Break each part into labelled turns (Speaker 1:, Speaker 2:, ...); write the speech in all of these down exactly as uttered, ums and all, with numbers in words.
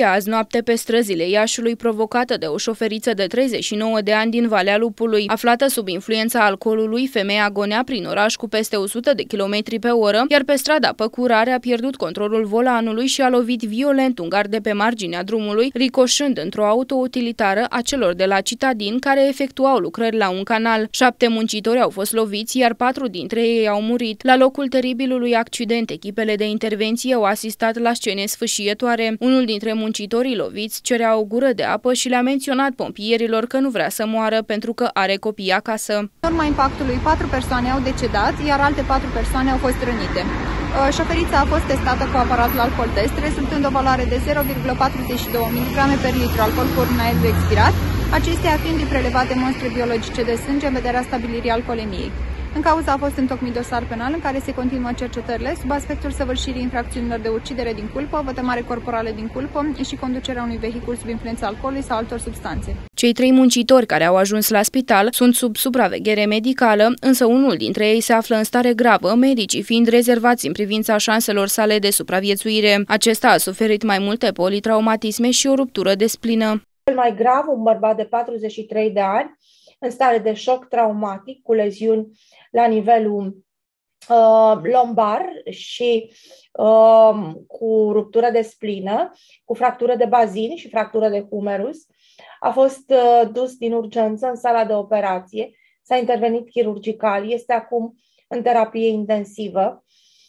Speaker 1: nebunie azi noapte pe străzile Iașiului provocată de o șoferiță de treizeci și nouă de ani din Valea Lupului. Aflată sub influența alcoolului, femeia agonea prin oraș cu peste o sută de kilometri pe oră, iar pe strada Păcurare a pierdut controlul volanului și a lovit violent un gard de pe marginea drumului, ricoșând într-o autoutilitară a celor de la Citadin care efectuau lucrări la un canal. Șapte muncitori au fost loviți, iar patru dintre ei au murit. La locul teribilului accident, echipele de intervenție au asistat la scene sfâșietoare. Unul dintre muncitorii loviți cerea o gură de apă și le-a menționat pompierilor că nu vrea să moară pentru că are copii acasă.
Speaker 2: În urma impactului, patru persoane au decedat, iar alte patru persoane au fost rănite. Șoferița a fost testată cu aparatul alcool test, rezultând o valoare de zero virgulă patruzeci și doi miligrame per litru alcool pur în aerul expirat, acestea fiind prelevate monstre biologice de sânge în vederea stabilirii alcoolemiei. În cauza a fost întocmit dosar penal în care se continuă cercetările sub aspectul săvârșirii infracțiunilor de ucidere din culpă, vătămare corporală din culpă și conducerea unui vehicul sub influența alcoolului sau altor substanțe.
Speaker 1: Cei trei muncitori care au ajuns la spital sunt sub supraveghere medicală, însă unul dintre ei se află în stare gravă, medicii fiind rezervați în privința șanselor sale de supraviețuire. Acesta a suferit mai multe politraumatisme și o ruptură de splină.
Speaker 3: Cel mai grav, un bărbat de patruzeci și trei de ani, în stare de șoc traumatic, cu leziuni la nivelul uh, lombar și uh, cu ruptură de splină, cu fractură de bazin și fractură de humerus. A fost uh, dus din urgență în sala de operație, s-a intervenit chirurgical, este acum în terapie intensivă,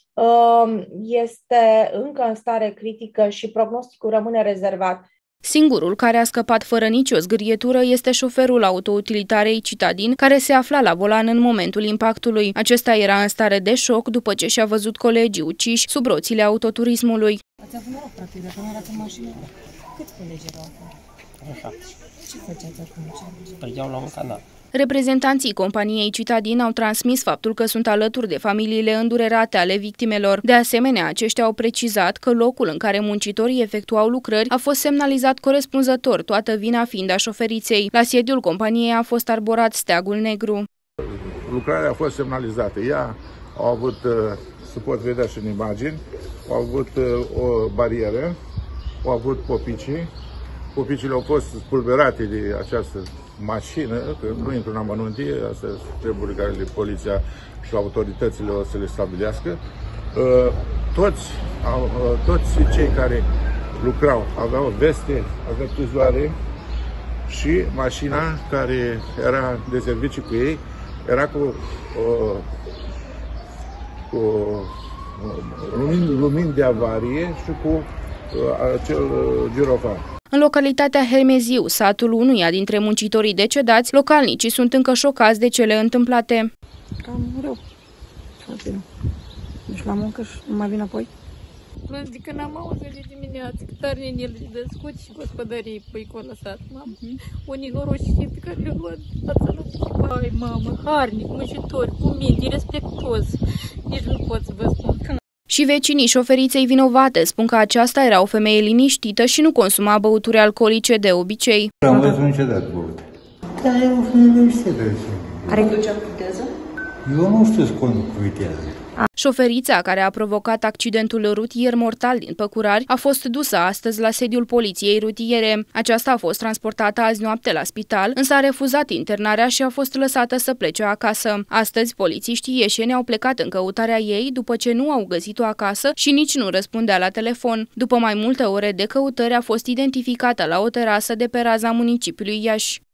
Speaker 3: uh, este încă în stare critică și prognosticul rămâne rezervat.
Speaker 1: Singurul care a scăpat fără nicio zgârietură este șoferul autoutilitarei Citadin, care se afla la volan în momentul impactului. Acesta era în stare de șoc după ce și-a văzut colegii uciși sub roțile autoturismului.
Speaker 4: Ați avut noroc, practic, dacă nu erați în mașină. Câți colegi erau acolo? Ce făceați acum?
Speaker 5: Stăgeau la un canal.
Speaker 1: Reprezentanții companiei Citadin au transmis faptul că sunt alături de familiile îndurerate ale victimelor. De asemenea, aceștia au precizat că locul în care muncitorii efectuau lucrări a fost semnalizat corespunzător, toată vina fiind a șoferiței. La sediul companiei a fost arborat steagul negru.
Speaker 6: Lucrarea a fost semnalizată. Ea a avut, se pot vedea și în imagini, a avut o barieră, au avut popicii. Popicile au fost spulberate de această mașină, că nu intru în amănuntie, astea sunt treburi care de poliția și autoritățile o să le stabilească. Toți, toți cei care lucrau aveau veste avertizoare și mașina care era de serviciu cu ei era cu, cu lumini, lumini de avarie și cu acel girofar.
Speaker 1: În localitatea Hermeziu, satul unuia dintre muncitorii decedați, localnicii sunt încă șocați de cele întâmplate.
Speaker 4: Cam rău. Foarte rău. Duci la muncă și nu mai vin apoi?
Speaker 7: Plus de când am auzit de dimineață că tare nenile de scuți și gospodării pe acolo lăsat, mamă. Unii noroși pe care le-au luat fața la Ai, mamă, harnic, muncitori, cu minte, respectuos. Nici nu pot să vă spun.
Speaker 1: Și vecinii șoferiței vinovate spun că aceasta era o femeie liniștită și nu consuma băuturi alcoolice de obicei.
Speaker 8: Am văzut niciodată băut. Dar e o femeie liniștită.
Speaker 4: Care conducea cu viteză?
Speaker 8: Eu nu știu să conduc cu viteză.
Speaker 1: Șoferița care a provocat accidentul rutier mortal din Păcurari a fost dusă astăzi la sediul poliției rutiere. Aceasta a fost transportată azi noapte la spital, însă a refuzat internarea și a fost lăsată să plece acasă. Astăzi, polițiștii ieșeni au plecat în căutarea ei după ce nu au găsit-o acasă și nici nu răspundea la telefon. După mai multe ore de căutări a fost identificată la o terasă de pe raza municipiului Iași.